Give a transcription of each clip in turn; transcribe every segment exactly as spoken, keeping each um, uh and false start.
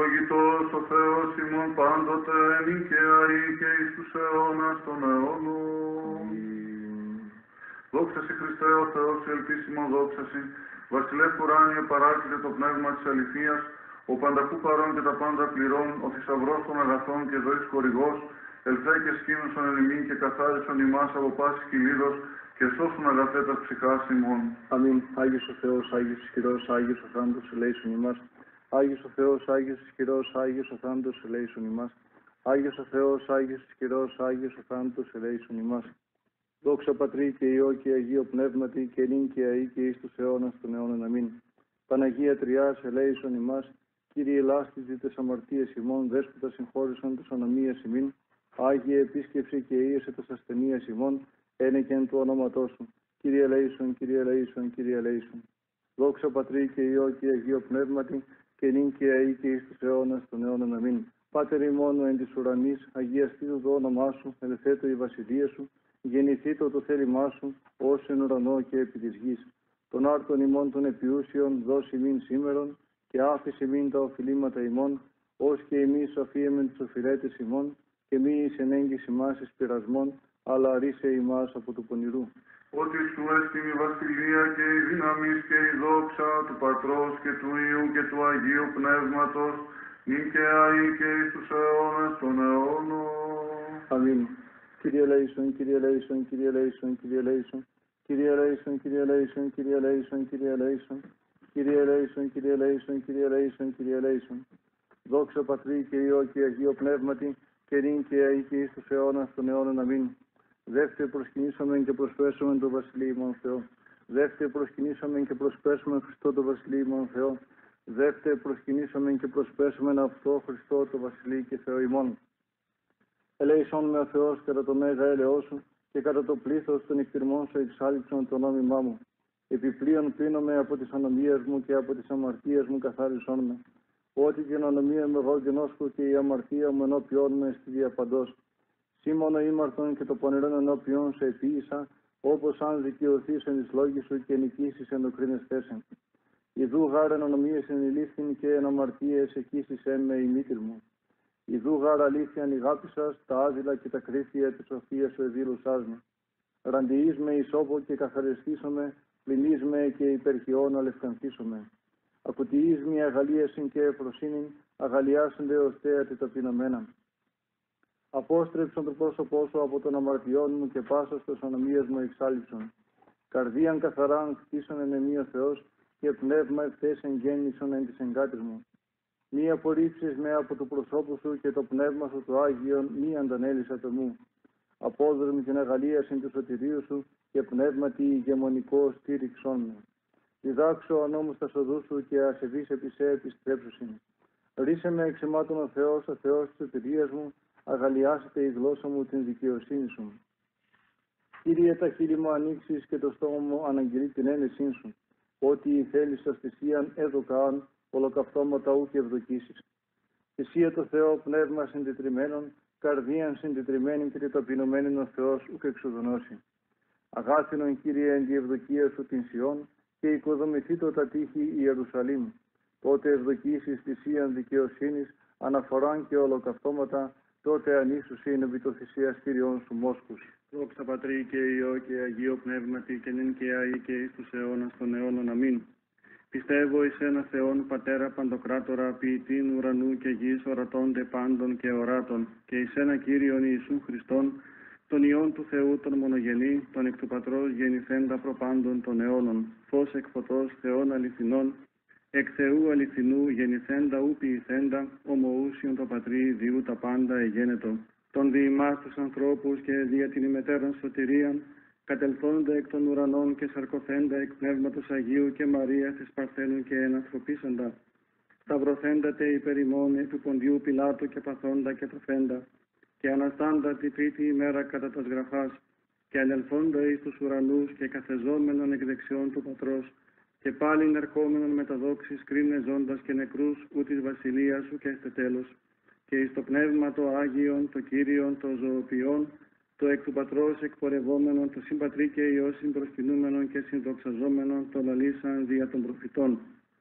Ευλογητός ο Θεός ημών πάντοτε, νικαία ή και εις τους αιώνας των αιώνων. Δόξα σοι Χριστέ ο Θεός, η ελπίσιμο δόξα σοι, βασιλεύ ουράνιε παράκλητε το πνεύμα της αληθείας, ο πανταχού παρών και τα πάντα πληρών, ο θησαυρός των αγαθών και ζωής χορηγός, ελθέ και σκήνωσον εν ημίν και καθάρισον ημάς από πάσης κυλίδος και σώσουν αγαθέτας ψυχάς ημών. Αμήν. Άγιος ο Θεός, Άγιος ισχυρός, Άγιος ο θάνατος ελέησον ημάς. Άγιος ο Θεός, Άγιος ισχυρός, Άγιος ο θάνατος ελέησον ημάς. Άγιος ο Θεός, Άγιος ισχυρός, Άγιος ο θάνατος ελέησον ημάς. Δόξα Πατρί και Υιό και Αγίο Πνεύματι και νυν και αεί και εις τους αιώνας των αιώνων. Αμήν. Παναγία Τριάς ελέησον ημάς. Κύριε ελάστητη τες αμαρτίες ημών, δέσποτα συγχώρησον τες ανομίες ημίν. Άγιε επίσκεψη και ίεσε τες ασθενείες ημών, ένεκεν του ονόματός σου. Κύριε ελέησον, Κύριε ελέησον, Κύριε ελέησον. Δόξα Πατρί και Υιό και Αγίο Πνεύματι και νυν και αεί και εις τους αιώνας των αιώνων. Αμήν. Πάτερ ημών εν της ουρανής, αγιαστήτω το όνομά σου, ελθέτω η βασιλεία σου, γεννηθήτω το θέλημά σου, ως εν ουρανό και επί της γης. Τον άρτον ημών των επιούσιων δώσει ημίν σήμερον, και άφησε ημίν τα οφειλήματα ημών, ως και εμείς αφίεμεν τους οφειλέτες ημών, και μη εις ενέγγις ημάς εις πειρασμών, αλλά ρίσε ημάς από του πονηρού. Ότι σου έστειν η βασιλεία και η δύναμις και η δόξα του Πατρός και του Υιού και του Αγίου Πνεύματος, νυν και αεί και εις τους αιώνας των αιώνων. Αμήν. Κύριε ελέησον, Κύριε ελέησον, Κύριε ελέησον, Κύριε ελέησον, Κύριε ελέησον, Κύριε ελέησον, Κύριε ελέησον, Κύριε ελέησον, Κύριε ελέησον, Κύριε ελέησον, Κύριε ελέησον, Κύριε ελέησον. Δόξα Πατρί και Υιό και Αγίο Πνεύματι, και νυν και αεί και εις τους αιώνας των αιώνων. Αμήν. Δεύτε προσκυνήσαμεν και προσπέσομεν το Βασιλείο ημών Θεό. Δεύτε προσκυνήσαμεν και προσπέσομεν Χριστό το Βασιλείο ημών Θεό. Δεύτε προσκυνήσαμεν και προσπέσομεν αυτό Χριστό το Βασιλείο και Θεό ημών. Ελέησον με ο Θεός κατά το μέγα έλεος σου και κατά το πλήθος των εκτιρμών σου εξάλειψον το νόμιμά μου. Επιπλέον πλύνομαι από τις ανομίες μου και από τις αμαρτίες μου καθάρισόν με. Ότι την ανομία μου εγώ γενόσκω και η αμαρτία μου ενώπιόν με στη διαπαντός. Σήμωνο ήμαρτον και το πονηρόν ενώπιον σε επίησα, όπως αν δικαιωθείς εν εις λόγη σου και νικήσεις εν οκρίνες θέσεν. Ιδού γάρ εν ανομίες εν ηλίθιν και εν αμαρτίες εκείσεις εν με η μήτυρ μου. Ιδού γάρ αλήθειαν ηγάπησας, τα άδειλα και τα κρύφια της σοφίας σου εδήλωσάς με. Ραντιείς με ισόπο και καθαριστήσομαι, πληνείς με και υπερχιών αλευκανθήσομαι. Ακουτιείς με αγαλίασιν και ευφροσύνην, αγαλιάσονται ως θέατη ταπεινωμένα. Απόστρεψον το πρόσωπό σου από των αμαρτιών μου και πάσα στους ανομίες μου εξάλειψον. Καρδίαν καθαράν χτίσον εν εμεί ο Θεός και πνεύμα ευθέσεν γέννησον εν της εγκάτης μου. Μη απορρίψεις με από το προσώπου σου και το πνεύμα σου το Άγιον μη αντανέλησα το μου. Απόδρομη την αγαλίασιν του σωτηρίου σου και πνεύματι ηγεμονικό στήριξόν με. Διδάξω ανώμους τα σοδού σου και ασεβείς επί σε επιστρέψουσιν. Ρίσε με εξαιμάτων ο Θεός, ο Θεός της σωτηρίας μου, αγαλιάσετε η γλώσσα μου την δικαιοσύνη σου. Κύριε, τα χείλη μου ανοίξεις και το στόμα μου αναγγελεί την ένεσή σου. Ότι η θέλησας θυσίαν έδωκαν, ολοκαυτώματα ου και ευδοκίσεις. Θυσία το Θεό πνεύμα συντετριμένων, καρδίαν συντετριμένην και ταπεινωμένην ο Θεός ουκ εξοδονώσει. Αγάθινον Κύριε εν τη ευδοκία σου την Σιών και οικοδομηθήτω τα τείχη Ιερουσαλήμ. Τότε ευδοκίσεις θυσίαν δικαιοσύνης, αναφοράν και ολοκαυτώματα, τότε ανήσουσιν επί το θυσιαστήριον σου μόσχους. Δόξα Πατρί και Υιό και Αγίο Πνεύματι και νυν και αεί και εις τους αιώνας των αιώνων. Αμήν. Πιστεύω εις ένα Θεόν Πατέρα Παντοκράτορα, ποιητήν ουρανού και γης, ορατώνται πάντων και οράτων, και εις ένα Κύριον Ιησούν Χριστόν, τον Υιόν του Θεού τον μονογενή, τον εκ του Πατρός γεννηθέντα προπάντων των αιώνων, φως εκ φωτός Θεών αληθινών, εκ Θεού αληθινού γεννηθέντα ου ποιηθέντα, ομοούσιον το Πατρί διού τα πάντα εγένετο. Τον δι' ημάς τους ανθρώπους και δια την ημετέραν σωτηρίαν, κατελθόντα εκ των ουρανών και σαρκωθέντα εκ Πνεύματος Αγίου και Μαρίας της Παρθένου και ενανθρωπίσαντα, σταυρωθέντατε υπερ ημών επί Ποντιού Πιλάτου και παθόντα και ταφέντα, και αναστάντα την τρίτη ημέρα κατά τας γραφάς, και ανελθόντα εις τους ουρανούς και καθεζόμενον εκ δεξιών του Πατρός, και πάλιν ερχόμενον με τα δόξης κρίνε ζώντας και νεκρούς ου της βασιλείας σου και έστε τέλος, και εις το Πνεύμα το Άγιον, το Κύριον, το ζωοποιόν, το εκ του Πατρός εκπορευόμενον, το συμπατρί και Υιό συμπροσκυνούμενον και συνδοξαζόμενον, το λαλήσαν δια των προφητών.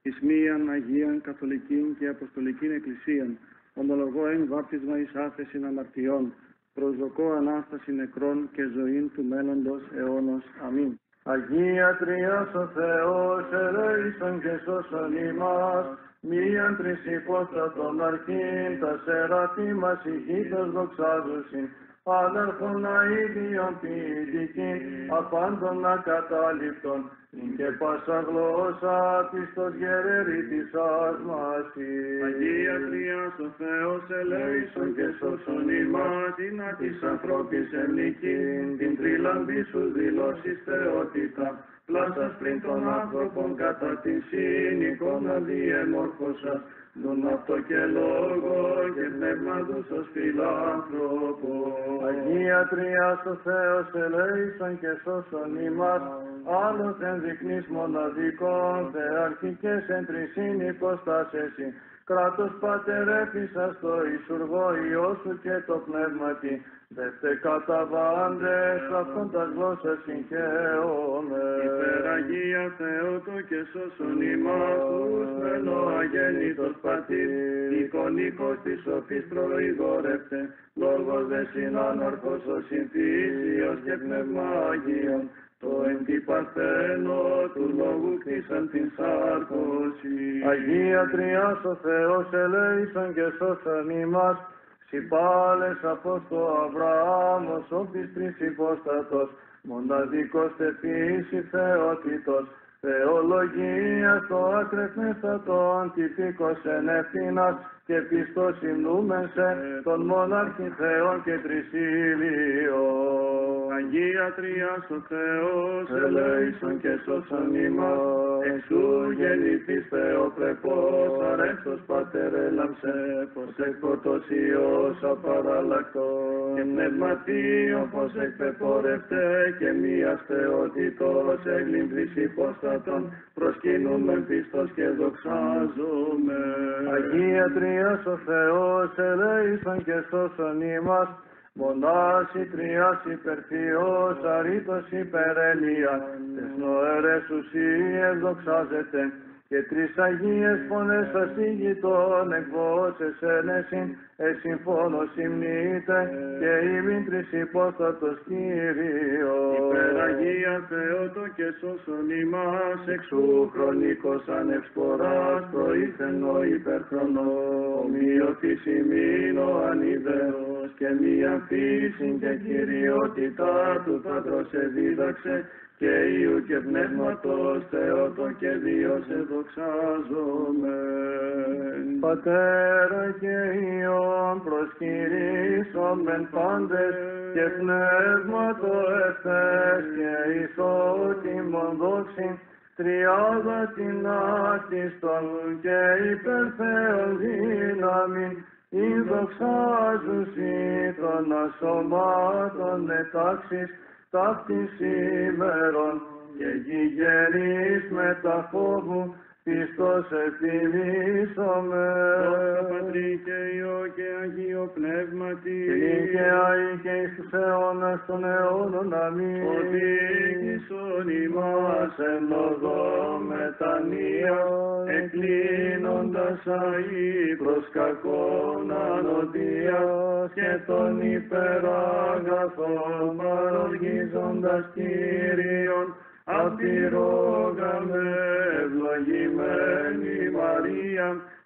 εις μίαν Αγίαν Καθολικήν και Αποστολικήν Εκκλησίαν, ομολογώ εν βάπτισμα εις άφεσιν αμαρτιών, προσδοκώ Ανάσταση νεκρών και ζωήν του μέλλοντος αιώνος. Αμήν. Αγία Τριάς ο Θεός, ελέησον και σώσον ημάς, μίαν τρισυπόστατον αρχήν, τα σεραφείμ μας ηχήτως δοξάζουσιν, άναρχον αηδίων ποιητικήν, απάντων ακατάληπτον, και πάσα γλώσσα πιστος γερερήτης ασμασίν. Αγία Τριάς ο Θεός, ελέησον και σώσον ημάς, είναι της ανθρώπης εμνικήν, την τρίλαμπη σου δηλώσεις θεότητα, πλάσας πριν των άνθρωπων κατά την σύνοικονα διεμόρφωσας, τον αυτό και λόγο και πνεύμα δούσος φιλάνθρωπος. Αγία Τριάς ο Θεός, ελέησον και σώσον ημάς, άλλος ενδεικνύς μοναδικών, θεαρχικές εν τρισήν υποστάσεσι, κράτος πατερέφησας το Ισουργό Υιό σου και το πνεύματι, δεύτε καταβάντες αυτόν τα γλώσσας συγχαίωμε. Υπεραγία Θεότο και σώσον ημάς, τους μενό αγέννητος πατήρ, εικονικός της σοφής προηγόρευτε, λόγος δε συνάναρχος ο συνθήσιος και πνεύμα Αγίων, το εν τη παρθένο του λόγου κτίσαν την σάρκωση. Αγία Τριάς ο Θεός, ελέησον και σώσον ημάς, συμπάλες από το Αβραάμ, ως όπις τρισυπόστατος, μοναδικός τεφής θεότητος, θεολογία το ακρεφνέστατον, τυπικός εν ευθύνας, και πιστός υμνούμεν σε τον μονάρχη Θεόν και τρισήλιον. Αγία Τριάς ο Θεός, ελέησον και σώσον ημάς, εξού γεννηθείς Θεοπρεπός, αρέστος Πατέρ έλαμψε, πως εκποτός Υιός απαραλλακτός, και πνευματίον πως εκπεπορευτέ, και μίας θεότητος εγλυμπρής υπόστατον, προσκυνούμεν πιστός και δοξάζομαι. Αγία Τριάς ο Θεός, ελέησον και σώσον ημάς, μονάς η Τριάς υπερθείος, αρήτως υπερέλεια, τες νοέρες ουσίες δοξάζεται, και τρεις Αγίες φωνές ασύγητον εκβόσες ένεσιν, εσυμφώνος υμνείτε, και ημίν τρισυπόστατος Κύριος. Υπεραγία Θεότο και σώσον ημάς, εξού χρονικός ανευσποράς, προήθεν ο υπερχρονό, ομοιωτής ημίν ο ανιδέος, και μία φύσιν και κυριότητα του Πατρός εδίδαξε, και Υιού και Πνεύματος Θεότο και Δύο σε δοξάζομεν. Πατέρα και Υιόν προσκυρήσομεν πάντες, και Πνεύματο ευθές και ισότιμον δόξην, τριάδα την άκιστον και υπερθέον δύναμιν, ή δοξάζουσι των ασωμάτων ετάξεις, ταύτης ημέρων, και γηγερείς μετά φόβου, πιστός ετιμήσομεν. Δόξα Πατρί και Υιό και Αγίο Πνεύματι, και αεί και εις τους αιώνας των αιώνων. Αμήν. ότι ίσον ημάς εν οδό μετανοίας, εκκλίνοντας αεί προς κακόν ανοδίας, και τον υπεράγαθον παροργίζοντας Κύριον, απειρόγαμε ευλογημένη Μαρία,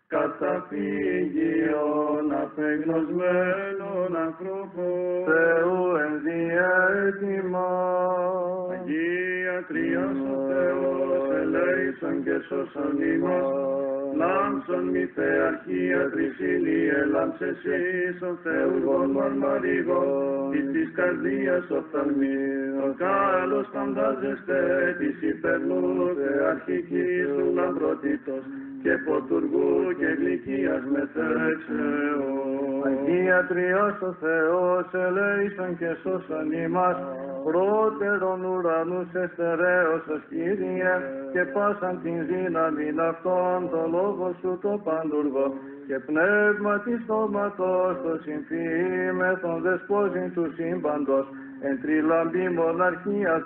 καταφύγιον απεγνωσμένων ανθρώπων, Θεού ενδιέτοιμα. Αγία Τριάς ο Θεός, ελέησον και σώσον ημάς, λάμψον μη θεαρχία τρισίλη, έλαμψες εις ο Θεουργόν μαρμαρίγων, εις της καρδίας οφθαλμίων, ο κάλος φαντάζεστε της υπερνού θεαρχικής του λαμπρότητος, και ποτουργού και γλυκίας μεθέξεως. Αγία Τριάς ο Θεός, ελέησον και σώσον ημάς, πρώτερον ουρανούς εστερέωσος Κύριε, και πάσαν την δύναμην αυτών, το λόγο σου το παντουργό, και πνεύμα της στόματος το συμφήμεθον δεσπόζην του σύμπαντος, εν τριλαμπή μοναρχία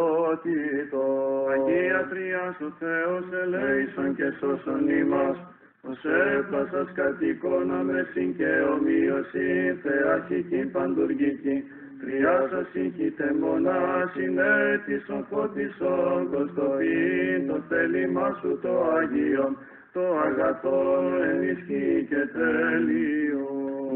Θεότητος. Αγία Τριάς ο Θεός ελέησον και σώσον ημάς, ως έπλασας κατ' εικόνα με συν και ομοίωση, θεαρχική παντουργική, Τριάς ασύχητε μονά, συνέτησον φώτισον, κοστοποιήν το θέλημά σου το Αγίον, το αγαθόν ενισχύει και τέλειο.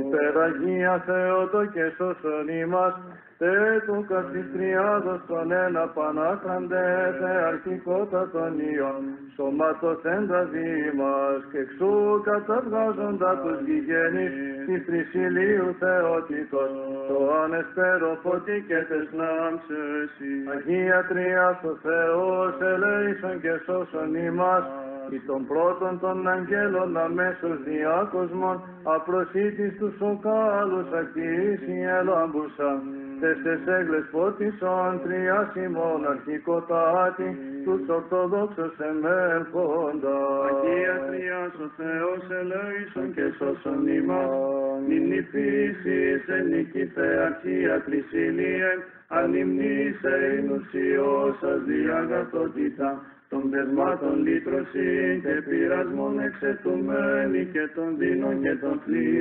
Υπεραγία Θεότο και σώσον ημάς, τε του καθιστριάδος τον ένα πανάκραντε, τε αρχικότα των ιών, σωματοθέντα δήμας, και εξού καταβγάζοντα τους γηγενείς, της τρισιλίου Θεότητος, το ανεσπέρο φώτη και τες λάμψεσι. Αγία Τριάς ο Θεός, ελέησον και σώσον ημάς, εις των πρώτων των αγγέλων αμέσως διάκοσμων, απροσίτης τους οκάλους ακτήσει ελάμπουσαν, τες τες έγλες φώτισον, τριάς ημών αρχικοτάτη, τους Ορθοδόξους εμέρχοντα. Αγία Τριάς ο Θεός ελέησον και σώσον ημάς, μην νηφίσεις εν νίκη θεαρχία τρισιλίεν, ανυμνήσε ειν ουσιός σας διαγαθότητα, των πεσμάτων λύτρωση και πειρασμών εξετουμένη και των δίνων και των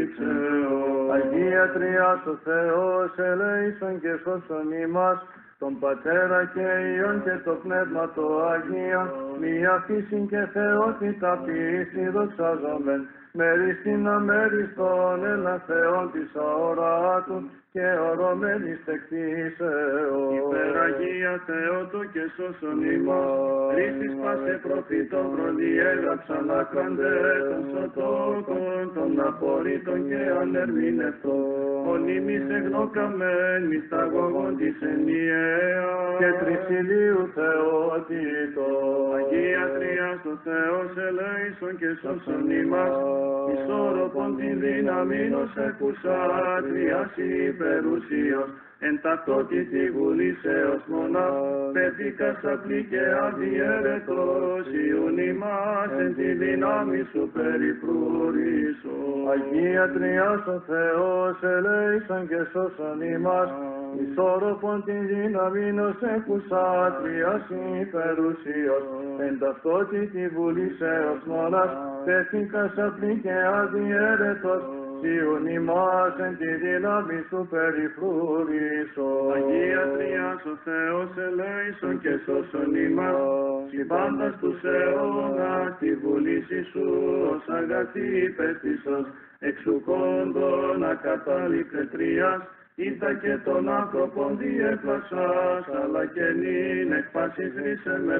θλίψεων. Αγία Τριάς ο Θεός, ελέησον και σώσον ημάς, τον Πατέρα και Υιόν και το Πνεύμα το Αγίον, μία φύση και θεότητα πίστη δοξάζομεν, μεριστήν αμέριστον ένα Θεόν της αοράτου και ορωμένης τεκτήσεως. Υπεραγία Θεότο και σώσον ημάς, Χρήστης πάσε προφήτων προδιέγραψαν άκραντε, των σωτόκων, των απορρίτων και ανερμήνευτων, ονείμης εγνώκαμεν, μυσταγωγών της ενιαία και τρισιλίου Θεότητος. Αγία Τριάς ο Θεός ελέησον και σώσον ημάς, ισόρροπον την δύναμη ως εκούσα, Τριάς υπερουσίως, εν ταυτότητη βουλήσεως μονά, παιδίκας απλή και αδιέρετος, Ιουν ημάς εν τη δύναμη σου περιφρούρησο. Αγία Τριάς ο Θεός, ελέησον και σώσον ημάς, ισόρροπον την δύναμη ως εκούσα, Τριάς υπερουσίως, εν ταυτότητη βουλήσεως μονάς, παιδίκας απλή και αδιέρετος, Ιουν ημάς εν τη δύναμη σου περιφρούρησο. Αγία Τριάς ο Θεός ελέησον και σώσον ημάς, συμπάντας τους αιώνας τη βουλήση σου ως αγαθή υπέστησος, εξουκόντων ακατάληπτε Τριάς, είδα και των άνθρωπων διέπλασας, αλλά και νυν εκπάσης ρίσε με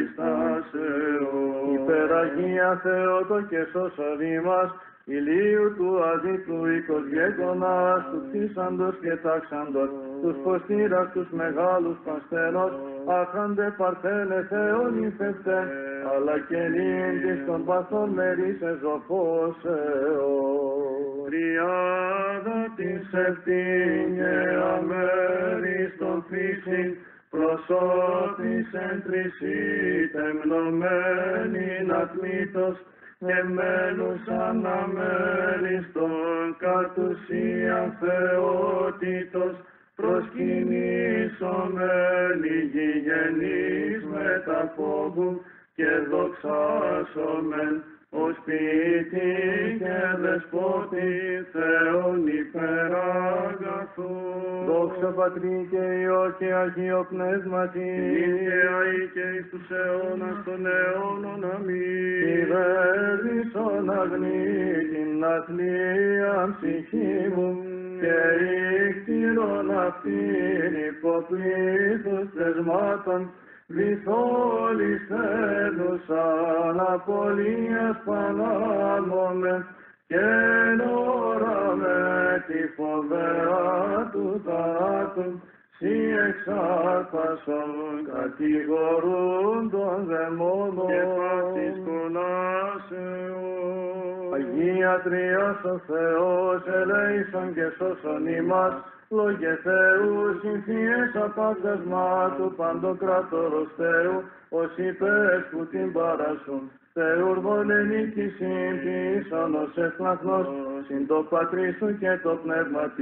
περιστάσεως. Υπεραγία Θεότο και σώσον ημάς, ηλίου του αδίκου οίκος γέγονας, του κτίσαντος και τάξαντος, τους ποστήρας τους μεγάλους παστέλος, άχαντε παρθένε Θεόν υφευτέ, αλλά και νυν της των παθών μερίσε ζωφώσεως. Τριάδα της ευθύνε αμέριστον φύσιν, προσώτης εν τρισί τεμνωμένην ατμήτως, και μένους αναμέριστον κατ' ουσίαν θεότητος, προσκυνήσομεν ηγηγενείς μετα φόβου και δοξάσομεν ως ποιητή και δεσπότη Θεόν υπεραγαθόν. Δόξα Πατρί και Υιό και Αγίο Πνεύματι, και αεί και εις τους αιώνας των αιώνων. Αμήν. κυβέρνησον αγνή την αθλίαν ψυχή μου, και ήκτηρον αυτήν υποπλήθους θεσμάτων, βυθόλισθένουσαν απολίας πανάμωμεν, και νόρα με τη φοβερά του θανάτου, σοι εξάρπασον κατηγορούν των δαιμόνων Και πάσης κολάσεως. Αγία Τριάς ο Θεός, ελέησον και σώσον ημάς, λόγε Θεού, συμφιές απάντασμα του παντοκράτορος Θεού, ως υπές που την παράσουν. Θεουργολενίκη συμπίσον ως ευπλαθμός, συν το Πατρί σου και το Πνεύματι,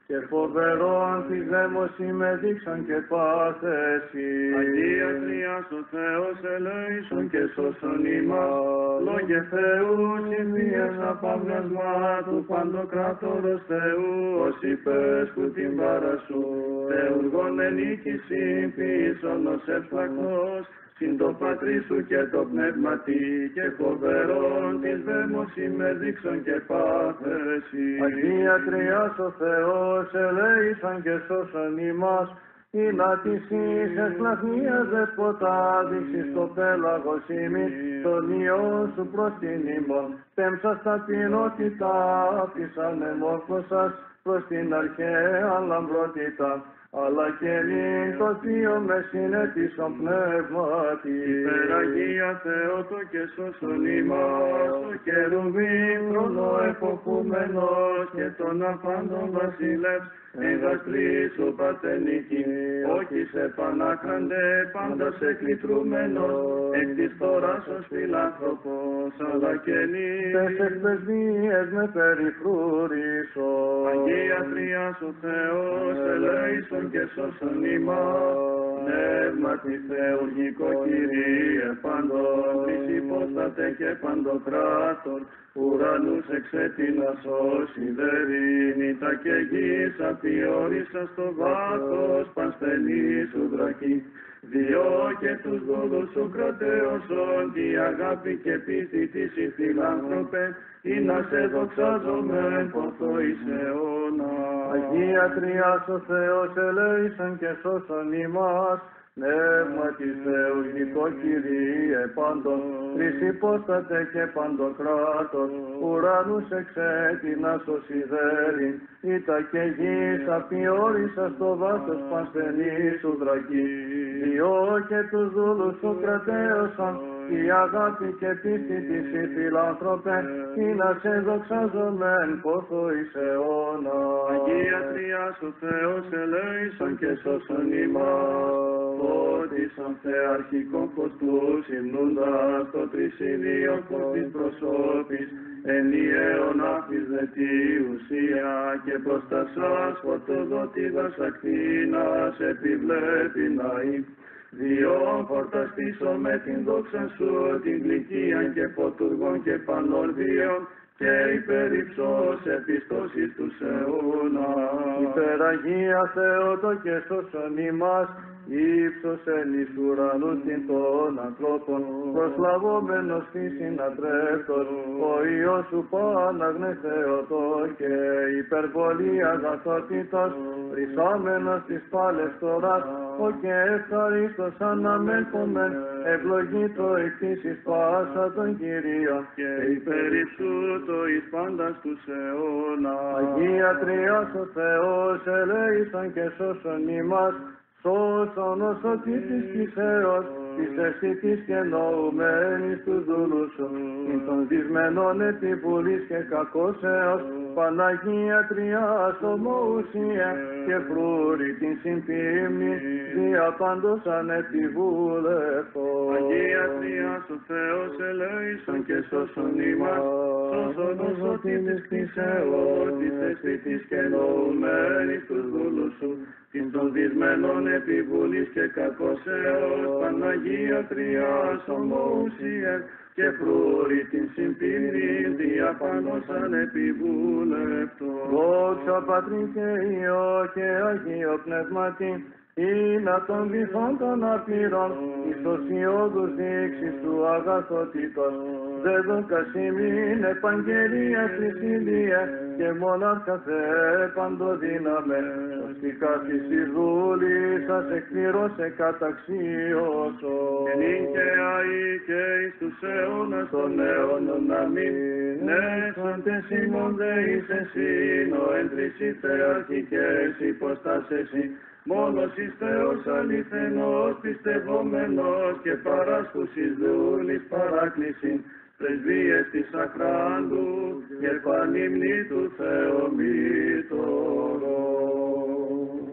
και φοβερόν της δαίμωση με δείξαν και πάθεση. Αγία Τρίας ο Θεός ελέησον και σώσον ημάς. Λόγε Θεού σημείες απαύγασμα του παντοκράτορος Θεού, ως είπες που την παρασού. Θεουργών ενίκηση ποιήσον ως ευσπλαγνός, συν το Πατρί σου και το πνεύματι, και φοβερόν της δαίμωση με δείξον και πάθεση. Αγία Τρίας ο Θεός ελέησαν και σώσον ημάς, η να της εις εσπλαχνίας δεσποτά δείξεις το πέλαγος ημίν, τον Υιόν σου προς την ημών. Πέμψας ταπεινότητα, της ανεμόρφωσας προς την αρχαία λαμπρότητα, αλλά και νυν το θείο με συνέτησον πνεύματι. Υπεραγία Θεότο και σώσον ημάς, ο κερουβίμ θρόνο εποχούμενος και των αφάντων βασιλεύς, εγαστρής ο πατενική, όχι σε πανάκραντε, πάντα σε κλητρούμενος, εκ της τόρας ως φιλάνθρωπος, αλλά και νυν. Τες εκπαιδείες με περιφρούρησο. Αγία Τρίας ο Θεός ελέησον και σώσον ημάς. Πνεύματι θεουργικό Κύριε πάντων, της υπόστατε και παντοκράτορ, ουρανούς εξέτεινας ως σιδερήνη, τα και γης απειόρισα στο βάθος, πανστενή σου βραχή. Διό και τους δούλους σου κρατέωσον, τη αγάπη και πίστη της η φιλάνθρωπε, ή να σε δοξάζομεν ποθό εις αιώνα. Αγία Τρίας ο Θεός ελέησον και σώσον ημάς. Πνεύματι θεουργικό Κύριε πάντων, τρισυπόστατε και παντοκράτορ, ουρανούς εξέτεινας ως σιδέριν, ήτα και γης απειόρισα στο βάθος πανστενή σου βραχή. Διό και τους δούλους σου κρατέωσαν, η αγάπη και πίστη της η φιλάνθρωπε, ή να σε δοξάζομεν ποθό εις αιώνα. Αγία Τρίας ο Θεός ελέησον και σώσον ημάς. Φώτισαν θεαρχικών φωτούς υμνούντας το τρισίδιο φως της προσώπης, ενιαίων άφης δε τη ουσία, και προς τα σας φωτοδότηδας ακτίνας επιβλέπει να ειμ. Διό φορταστήσω με την δόξα σου, την γλυκίαν και φωτουργών και πανόρδιων, και υπερυψώς επιστώσεις τους αιώνα. Υπεραγία Θεότο και σώσον ημάς, ύψωσεν εις ουρανούς την των ανθρώπων, προσλαβόμενος της συνατρέφτος, ο Υιός σου Παναγνέ Θεότο και υπερβολή αγαθότητας, βρισάμενος της πάλες τωράς, ο και ευχαρίστος αναμέλκομεν, ευλογήτω εκ της εις πάσα των Κυρίων, και υπερυψού το εις πάντας τους αιώνα. Αγία Τρίας ο Θεός ελέησον και σώσον ημάς, σώσον ως ο της κησέως, της αισθητής και νοουμένης τους δούλους σου, ειν των δυσμενών επιβουλής και κακώσεως, Παναγία Τρίας ομοουσία και φρούρη την συμπίμνη, δια πάντως ανεπιβούλευτο. Αγία Τρίας ο Θεός ελέησον και σώσον ημάς, σώσον ως ο της κησέως, της αισθητής και νοουμένης τους δούλους σου, ειν των δυσμενών επιβουλής και κακώσεως, Παναγία Τρίας ομοουσία και φρούρη την συμπίμνη, δια πάντως ανεπιβούλευτο. Δόξα Πατρί και Υιό και Αγίο Πνεύματι, ή να των βυθών των απείρων, εις οσιώδους δείξεις του αγαθότητος, δεδόκας ημίν επαγγελίας θρησιλία, και μονάχα Θεέ παντοδύναμε, σωστικά της εις δούλης σας εκπληρώσε καταξίωσο. Και νυν και αεί και εις τους αιώνας των αιώνων, αμήν. Νέσαντες ημών δε εις εσύν, ο εν τρισι θεαρχικές υποστάσες, μόνος εις Θεός αληθενός, πιστευόμενος και παράσχους εις δούλης παράκλησιν, πρεσβείες της αχράντου και πανύμνη του Θεομήτωρος.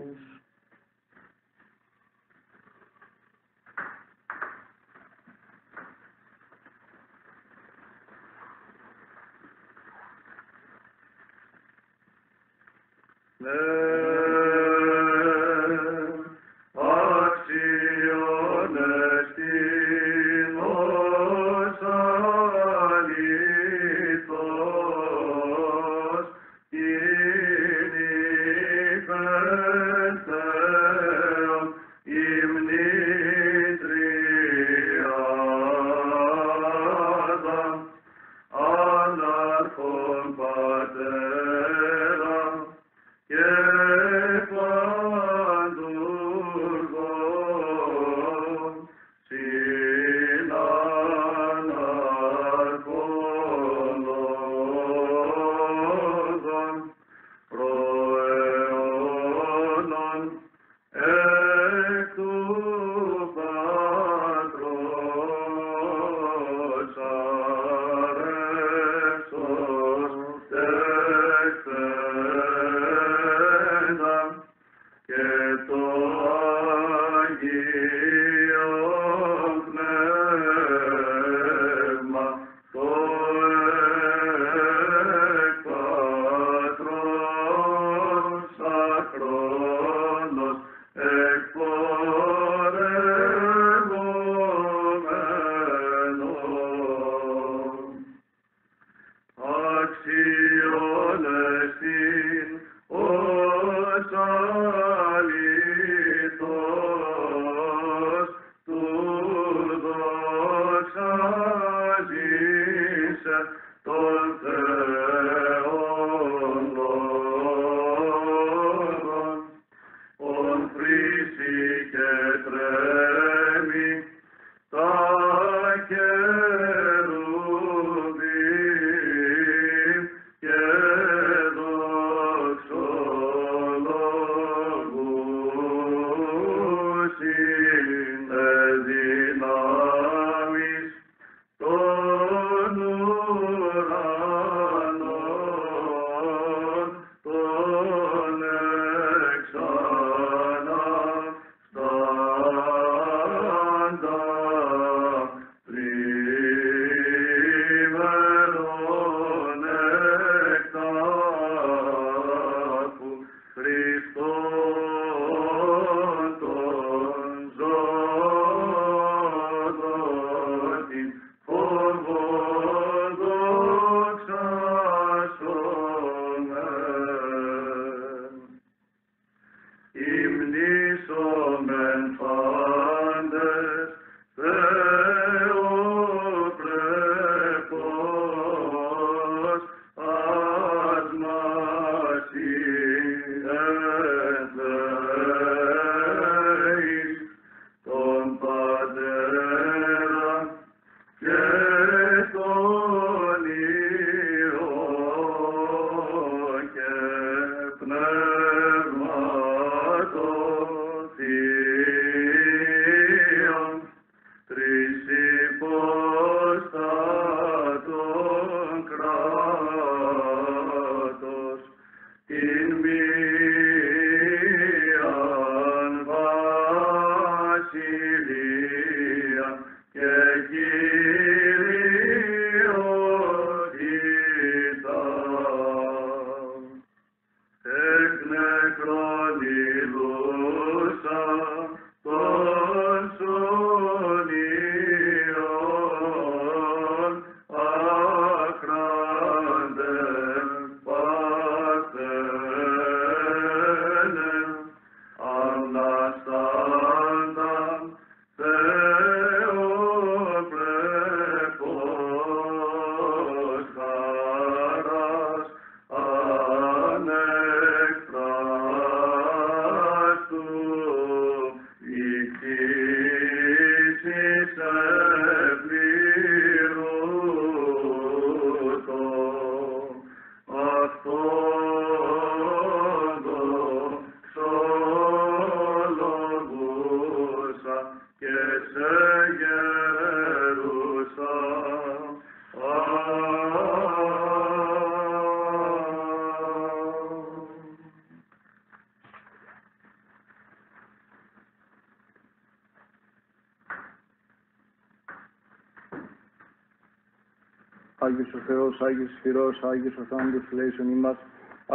Άγιος ο Θεός, Άγιος Ισχυρός, Άγιος ο Θάνατος ελέησον ημάς.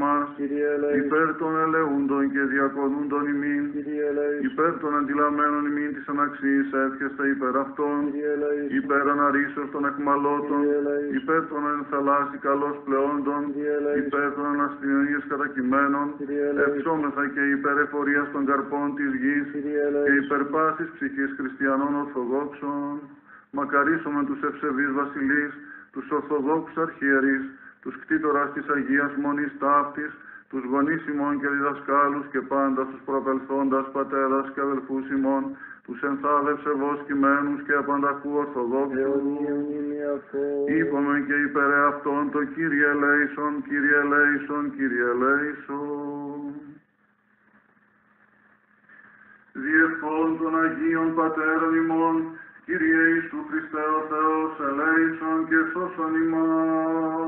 ημάς, Κύριε ελέησον. υπέρ των ελεούντων και διακονούντων ημίν, Κύριε ελέησον. υπέρ των αντιλαμμένων ημίν της αναξίας εύχεστε υπέρ αυτών, Κύριε ελέησον. υπέρ αναρρήσεως των εκμαλώτων, Κύριε ελέησον. υπέρ των ενθαλάσσι καλώς πλεόντων, Κύριε ελέησον. υπέρ των αναστηνίας κατακειμένων, Κύριε ελέησον. ευσόμεθα και υπέρ εφορίας των καρπών της γης, Κύριε και ελέησον. υπέρ πάσης ψυχής χριστιανών ορθοδόξων. Μακαρίσομεν τους ευσεβείς βασιλείς, τους ορθοδόξους αρχιερείς, τους κτήτορας της Αγίας Μονής ταύτης, τους γονείς ημών και διδασκάλους και πάντα τους προπελθόντας πατέρας και αδελφούς ημών, τους ενθάδευσε βοσκημένους και απανταχού ορθοδόξους. Αιωνίων είναι αυτό. Είπαμε και υπέρ αυτών το Κύριε ελέησον, Κύριε ελέησον, Κύριε ελέησον. Διευχών των Αγίων Πατέρων ημών, Κύριε Ιησού Χριστέ ο Θεός, ελέησον και σώσον ημάς.